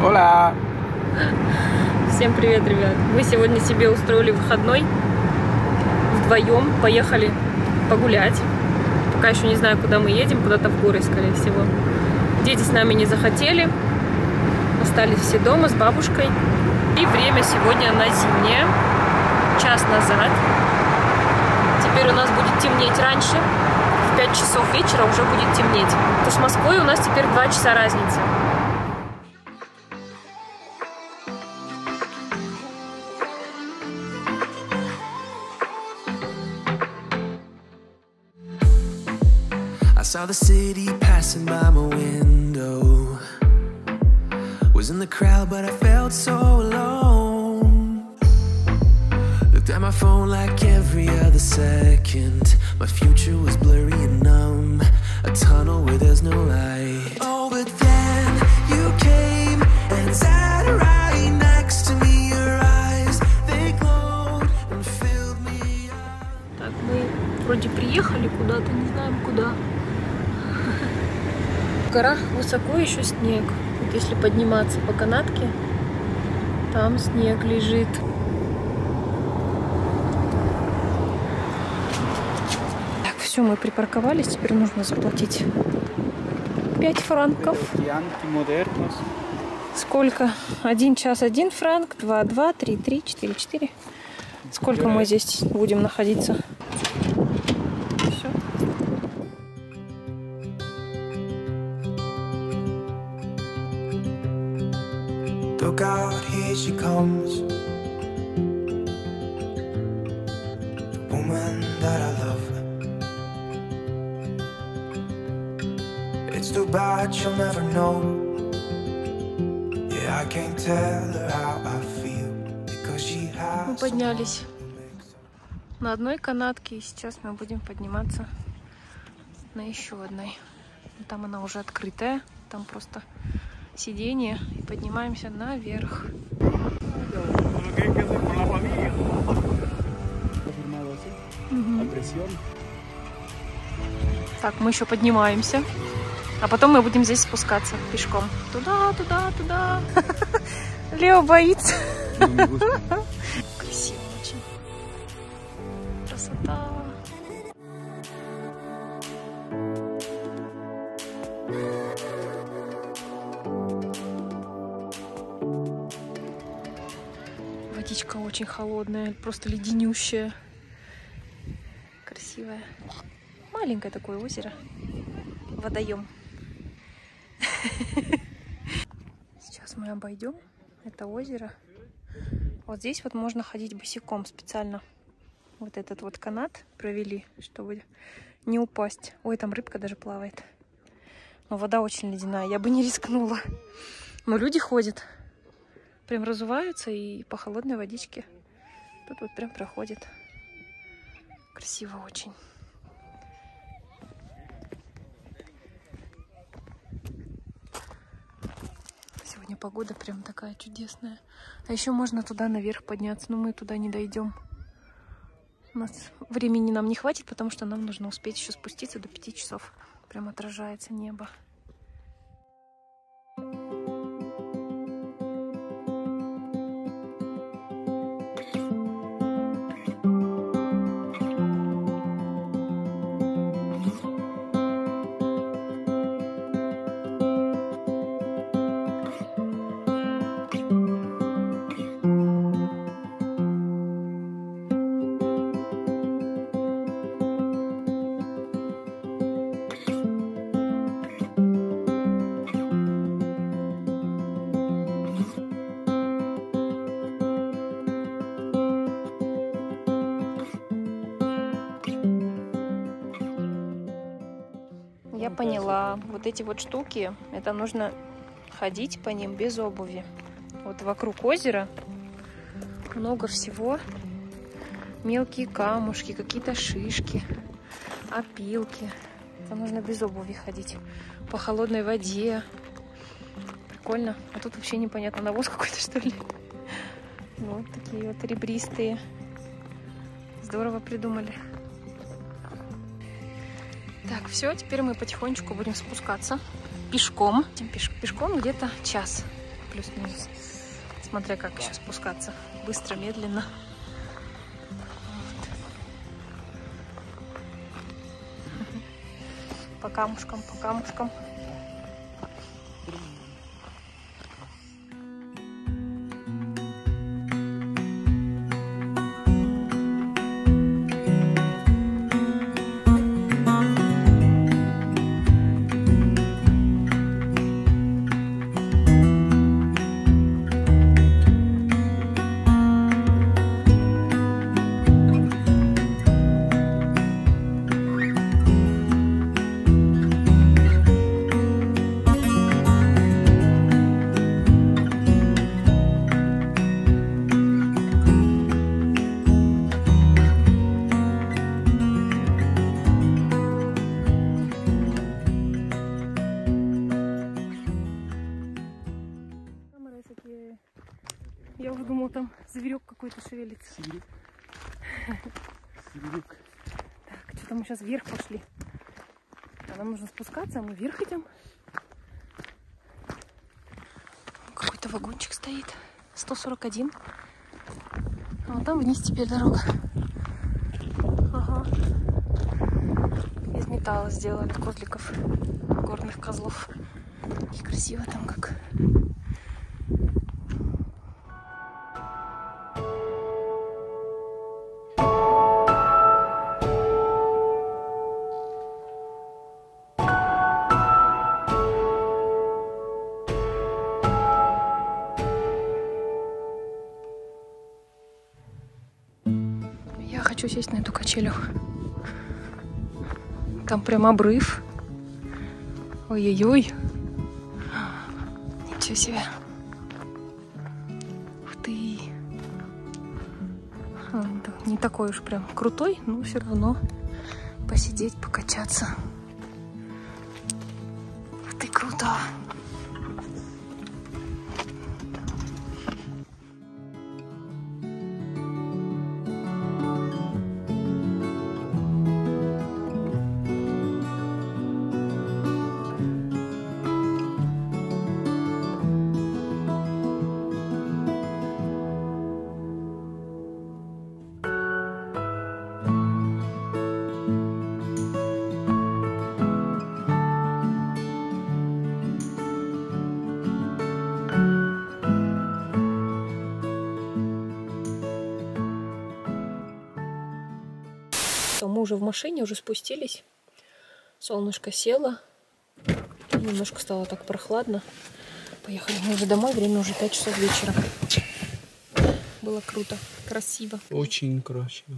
Оля! Всем привет, ребят! Мы сегодня себе устроили выходной. Вдвоем поехали погулять. Пока еще не знаю, куда мы едем. Куда-то в горы, скорее всего. Дети с нами не захотели. Остались все дома с бабушкой. И время сегодня на зимнее. Час назад. Теперь у нас будет темнеть раньше. В 5 часов вечера уже будет темнеть. То с Москвой у нас теперь 2 часа разницы. I saw the city passing by my window. Was in the crowd, but I felt so alone. Looked at my phone like every other second. My future was blurry and numb. A tunnel where there's no light. Oh, but then you came and sat right next to me. Your eyes, they glowed and filled me up. Так, мы вроде приехали куда-то, не знаем куда. В горах высоко еще снег. Вот если подниматься по канатке, там снег лежит. Так, все, мы припарковались. Теперь нужно заплатить 5 франков. Сколько? 1 час 1 франк, 2, 2, 3, 3, 4, 4. Сколько мы здесь будем находиться? Все. Look out, here she comes. The woman that I love. It's too bad she'll never know. Yeah, I can't tell her how I feel because she has. Мы поднялись на одной канатке, и сейчас мы будем подниматься на еще одной. Там она уже открытая, там просто сиденье, и поднимаемся наверх. Так, мы еще поднимаемся, а потом мы будем здесь спускаться пешком. Туда, туда, туда. Лео боится. Красиво очень. Красота. Водичка очень холодная, просто леденющая. Красивая. Маленькое такое озеро. Водоем. Сейчас мы обойдем это озеро. Вот здесь вот можно ходить босиком специально. Вот этот вот канат провели, чтобы не упасть. Ой, там рыбка даже плавает. Но вода очень ледяная, я бы не рискнула. Но люди ходят. Прям разуваются и по холодной водичке. Тут вот прям проходит. Красиво очень. Сегодня погода прям такая чудесная. А еще можно туда наверх подняться, но мы туда не дойдем. У нас времени нам не хватит, потому что нам нужно успеть еще спуститься до 5 часов. Прям отражается небо. Я поняла, вот эти вот штуки, это нужно ходить по ним без обуви. Вот вокруг озера много всего. Мелкие камушки, какие-то шишки, опилки. Это нужно без обуви ходить. По холодной воде. Прикольно. А тут вообще непонятно, навоз какой-то, что ли. Вот такие вот ребристые. Здорово придумали. Так, все, теперь мы потихонечку будем спускаться пешком. Пешком где-то час. плюс-минус. Смотря как еще спускаться. Быстро, медленно. Вот. По камушкам, по камушкам. Я уже думала, там зверек какой-то шевелится. Сибирюк. Так, что-то мы сейчас вверх пошли. А нам нужно спускаться, а мы вверх идем. Какой-то вагончик стоит. 141. А вот там вниз теперь дорога. Ага. Из металла сделали козликов, горных козлов. И красиво там как. Я хочу сесть на эту качелю. Там прям обрыв. Ой-ой-ой. Ничего себе. Ух ты. Не такой уж прям крутой, но все равно посидеть, покачаться. Ух ты, круто. Мы уже в машине, уже спустились. Солнышко село. Немножко стало так прохладно. Поехали мы уже домой. Время уже 5 часов вечера. Было круто, красиво. Очень красиво.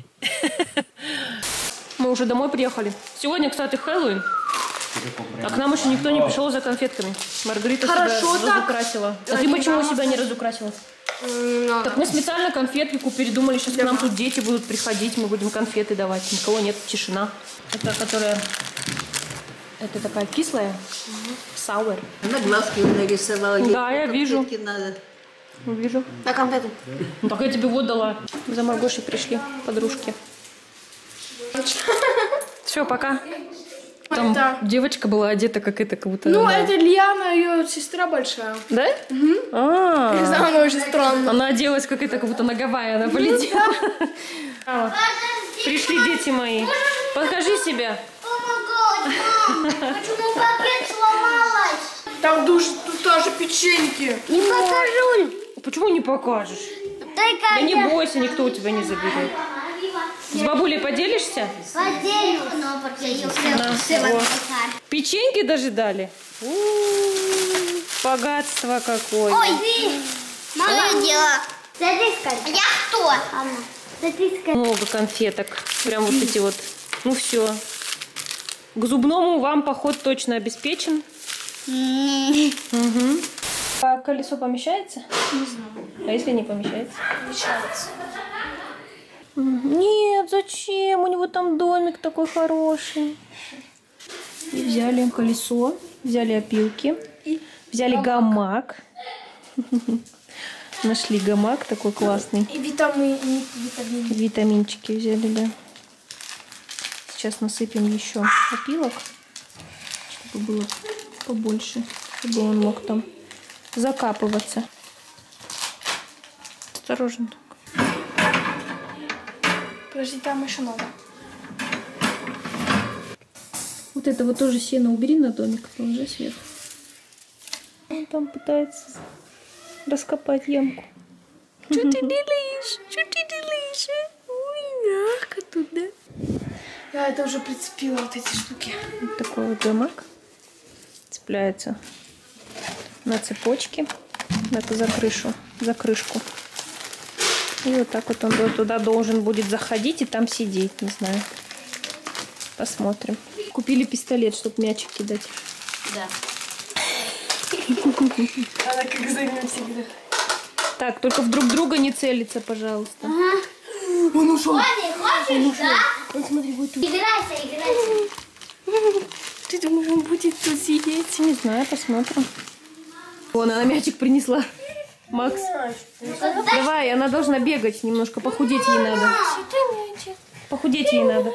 Мы уже домой приехали. Сегодня, кстати, Хэллоуин. А к нам еще никто не пришел за конфетками. Маргарита себя разукрасила. А ты почему себя не разукрасила? Так мы специально конфетки купили, думали, сейчас к нам тут дети будут приходить, мы будем конфеты давать. Никого нет, тишина. Это которая... Это такая кислая. Сауэр. Она глазки нарисовала. Да, я вижу. Надо. Вижу. А конфеты? Ну, так я тебе вот дала. За Маргошей пришли подружки. Все, пока. Там Это... девочка была одета как это, как будто... Ну, да. это Лиана, ее сестра большая. Да? А, Она очень странная. она оделась как это, как будто на Гавайи она полетела. Пришли дети мои. Покажи себя. Почему пакет сломалась? Там тут тоже печеньки. Не покажу. Почему не покажешь? Да не бойся, никто у тебя не заберет. С бабулей поделишься? Поделюсь. Печеньки даже дали? Богатство какое. Ой, мама делала. Я кто? Много конфеток. Прям вот эти вот. Ну все. К зубному вам поход точно обеспечен. Угу. А колесо помещается? Не знаю. А если не помещается? Помещается. Нет, зачем? У него там домик такой хороший. И взяли колесо, взяли опилки, взяли гамак. Нашли гамак такой классный. И витамины. Витаминчики взяли, да. Сейчас насыпем еще опилок, чтобы было побольше, чтобы он мог там закапываться. Осторожно. Подожди, там еще надо. Вот это вот тоже сено убери на домик, положи сверху. Он там пытается раскопать ямку. Что ты делаешь? Что ты делаешь? Ой, мягко тут, да? Я это уже прицепила, вот эти штуки. Вот такой вот гамак. Цепляется на цепочке. Это за крышу, за крышку. И вот так вот он туда должен будет заходить и там сидеть, не знаю. Посмотрим. Купили пистолет, чтобы мячик кидать. Да. Она как займет всегда. Так, только в друг друга не целиться, пожалуйста. Он ушел. Хочешь, да? Он, смотри, будет тут. Играйся, играйся. Ты думаешь, он будет тут сидеть? Не знаю, посмотрим. Вон, она мячик принесла. Макс, давай, она должна бегать немножко, похудеть ей надо. Похудеть ей надо.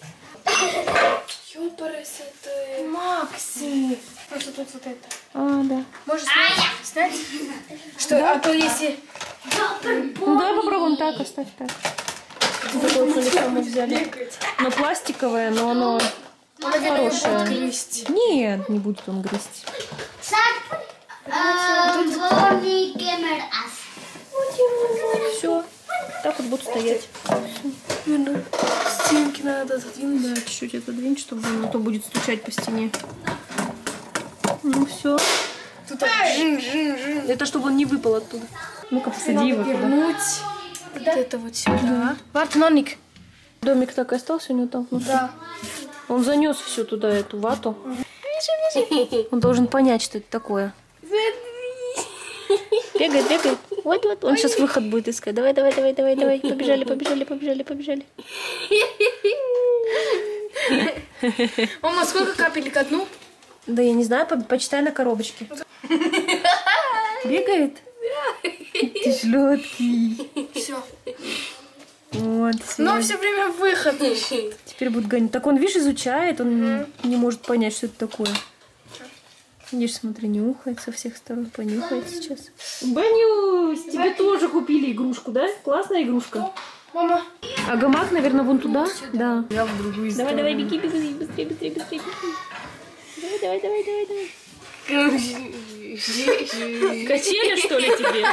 Ёпарас, это Макси. Просто тут вот это. А, да. Можешь снять? Что, да? А то если... Ну, давай попробуем так, оставь так. Такое колесо мы взяли. Оно пластиковое, но оно хорошее. Грызть. Нет, не будет он грызть. Все. Так вот будут стоять. Стенки надо отодвинуть. Да, чуть-чуть отодвинь, чтобы он, а то будет стучать по стене. Ну все. Это чтобы он не выпал оттуда. Ну-ка, посади его туда. Вернуть вот это вот сюда. Варт, Ноник. Домик так и остался у него там внутри. Да. Он занес всю туда эту вату. Он должен понять, что это такое. Бегает, бегает. Вот. Он сейчас выход будет искать. Давай. Побежали. Мама, сколько капелек? Одну? Да я не знаю, почитай на коробочке. Бегает? Ты шлёткий. Все. Вот, Но все время выход ищет. теперь будет гонять. Так он, видишь, изучает, он не может понять, что это такое. Видишь, смотри, нюхает со всех сторон, понюхает сейчас. Банюсь, тебе тоже купили игрушку, да? Классная игрушка. Мама. А гамак, наверное, вон туда? Да. Я в другую сторону. Давай, беги, быстрее. Давай. Качеля, что ли, тебе?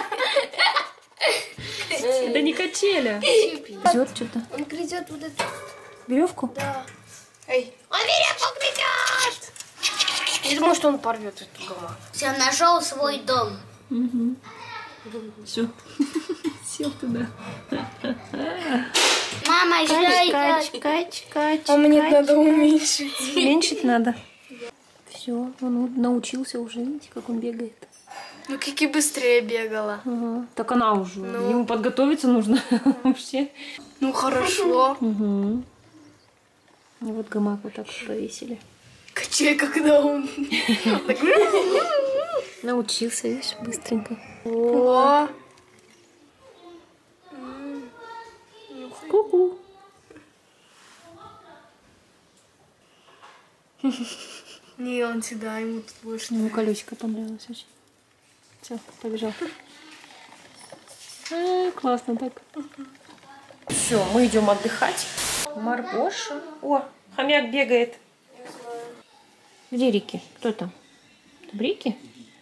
Это не качеля. Грызет что-то. Он грызет вот эту. Веревку? Да. Эй. Он веревку грызет! Я думаю, что он порвет эту гамак. Все, нашел свой дом. Все. Сел туда. Мама, Кач. А мне надо уменьшить. Уменьшить надо. Все, он научился уже, видите, как он бегает. Ну, Кики быстрее бегала. Ага. Так она уже. Ему подготовиться нужно вообще. Ну, хорошо. Угу. И вот гамак вот так повесили. Качай, когда он... Научился, видишь, быстренько. О, Ку-ку. не, он сюда, ему тут больше Ему колесико понравилось очень. Все, побежал. Классно так. Все, мы идем отдыхать. Маргоша. О, хомяк бегает. Где Рики? Кто там? Там Рики?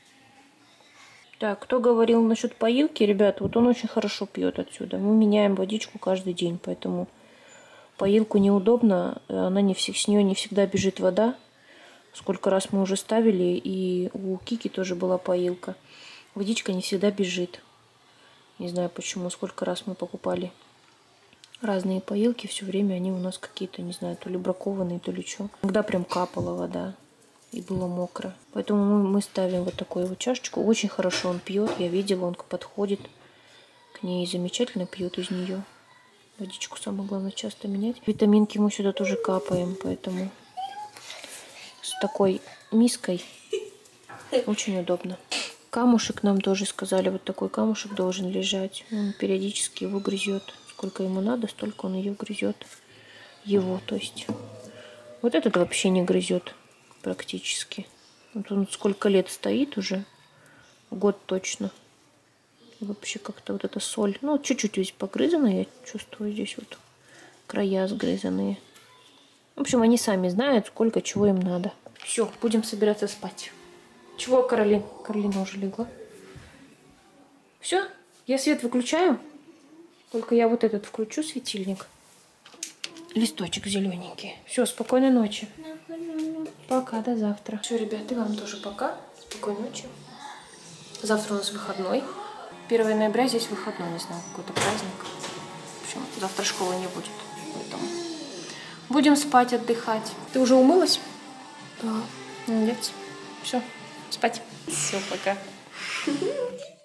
Так, кто говорил насчет поилки, ребят, вот он очень хорошо пьет отсюда. Мы меняем водичку каждый день, поэтому поилку неудобно. Она с нее не всегда бежит вода. Сколько раз мы уже ставили, и у Кики тоже была поилка. Водичка не всегда бежит. Не знаю почему, сколько раз мы покупали разные поилки, все время они у нас какие-то, не знаю, то ли бракованные, то ли что. Иногда прям капала вода и было мокро. Поэтому мы ставим вот такую вот чашечку. Очень хорошо он пьет, я видела, он подходит к ней и замечательно пьет из нее. Водичку самое главное часто менять. Витаминки мы сюда тоже капаем, поэтому с такой миской очень удобно. Камушек нам тоже сказали, вот такой камушек должен лежать. Он периодически его грызет. Сколько ему надо, столько он ее грызет. Его, то есть. Вот этот вообще не грызет практически. Вот он сколько лет стоит уже. год точно. Вообще как-то вот эта соль. Ну, чуть-чуть ведь погрызана, я чувствую здесь вот края сгрызанные. В общем, они сами знают, сколько чего им надо. Все, будем собираться спать. Чего, Каролин? Каролина уже легла. Все, я свет выключаю. Только я вот этот включу светильник. Листочек зелененький. Все, спокойной ночи. Пока, до завтра. Все, ребята, и вам тоже пока. Спокойной ночи. Завтра у нас выходной. 1 ноября здесь выходной, не знаю, какой-то праздник. В общем, завтра школы не будет. Поэтому будем спать, отдыхать. Ты уже умылась? Да. Молодец. Все, спать. Все, пока.